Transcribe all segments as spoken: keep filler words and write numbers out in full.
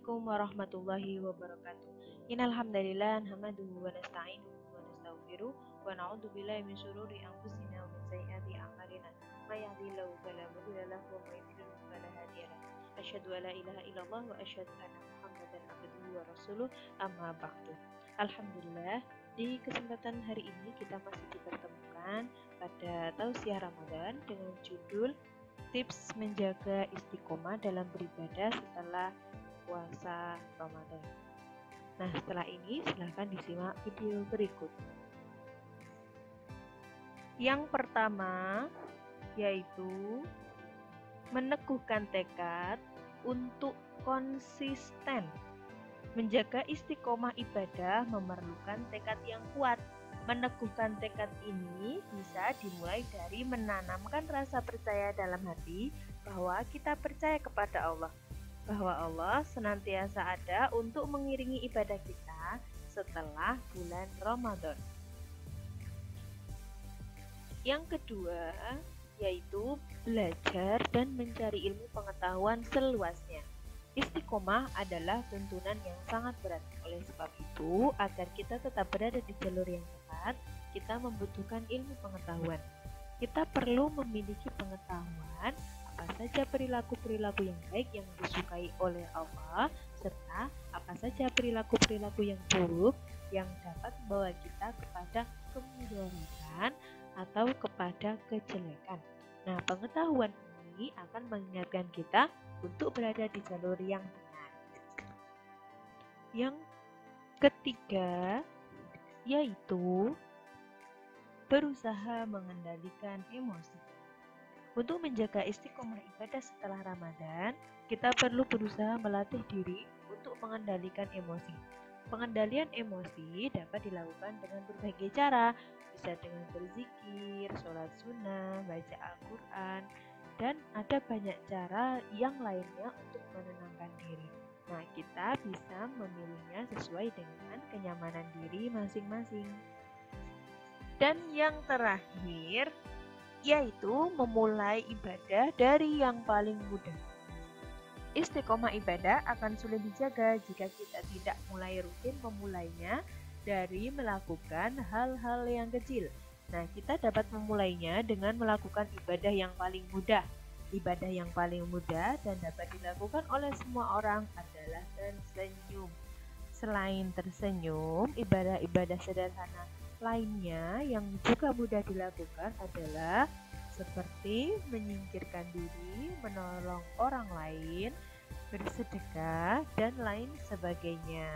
Assalamualaikum warahmatullahi wabarakatuh. Innal hamdalillah nahmaduhu wa nasta'inuhu wa nastaghfiruh wa na'udzu billahi min syururi anfusina wa min sayyiati a'malina. May yahdihillahu fala mudilla lahu wa may yudlil fala hadiya lahu. Asyhadu an la ilaha illallah wa asyhadu anna Muhammadan abduhu wa rasuluh. Amma ba'du. Alhamdulillah, di kesempatan hari ini kita masih dipertemukan pada tausiah Ramadan dengan judul Tips menjaga istiqomah dalam beribadah setelah puasa Ramadan. Nah, setelah ini silahkan disimak video berikut. Yang pertama yaitu meneguhkan tekad untuk konsisten. Menjaga istiqomah ibadah memerlukan tekad yang kuat. Meneguhkan tekad ini bisa dimulai dari menanamkan rasa percaya dalam hati bahwa kita percaya kepada Allah, bahwa Allah senantiasa ada untuk mengiringi ibadah kita setelah bulan Ramadan. Yang kedua yaitu belajar dan mencari ilmu pengetahuan seluasnya. Istiqomah adalah tuntunan yang sangat berat. Oleh sebab itu, agar kita tetap berada di jalur yang tepat, kita membutuhkan ilmu pengetahuan. Kita perlu memiliki pengetahuan apa saja perilaku-perilaku yang baik yang disukai oleh Allah, serta apa saja perilaku-perilaku yang buruk yang dapat membawa kita kepada kemudaratan atau kepada kejelekan. Nah, pengetahuan ini akan mengingatkan kita untuk berada di jalur yang benar. Yang ketiga yaitu berusaha mengendalikan emosi. Untuk menjaga istiqomah ibadah setelah Ramadan, kita perlu berusaha melatih diri untuk mengendalikan emosi. Pengendalian emosi dapat dilakukan dengan berbagai cara, bisa dengan berzikir, sholat sunnah, baca Al-Quran, dan ada banyak cara yang lainnya untuk menenangkan diri. Nah, kita bisa memilihnya sesuai dengan kenyamanan diri masing-masing. Dan yang terakhir yaitu memulai ibadah dari yang paling mudah. Istiqomah ibadah akan sulit dijaga jika kita tidak mulai rutin memulainya dari melakukan hal-hal yang kecil. Nah, kita dapat memulainya dengan melakukan ibadah yang paling mudah. Ibadah yang paling mudah dan dapat dilakukan oleh semua orang adalah tersenyum. Selain tersenyum, ibadah-ibadah sederhana lainnya yang juga mudah dilakukan adalah seperti menyingkirkan diri, menolong orang lain, bersedekah, dan lain sebagainya.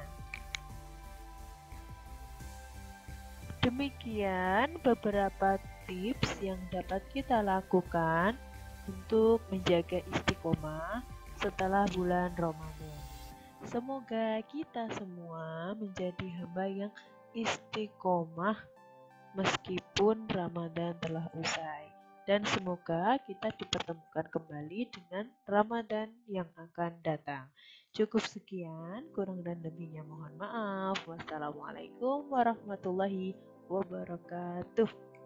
Demikian beberapa tips yang dapat kita lakukan untuk menjaga istiqomah setelah bulan Ramadan. Semoga kita semua menjadi hamba yang istiqomah meskipun Ramadan telah usai. Dan semoga kita dipertemukan kembali dengan Ramadan yang akan datang. Cukup sekian, kurang dan lebihnya mohon maaf. Wassalamualaikum warahmatullahi wabarakatuh.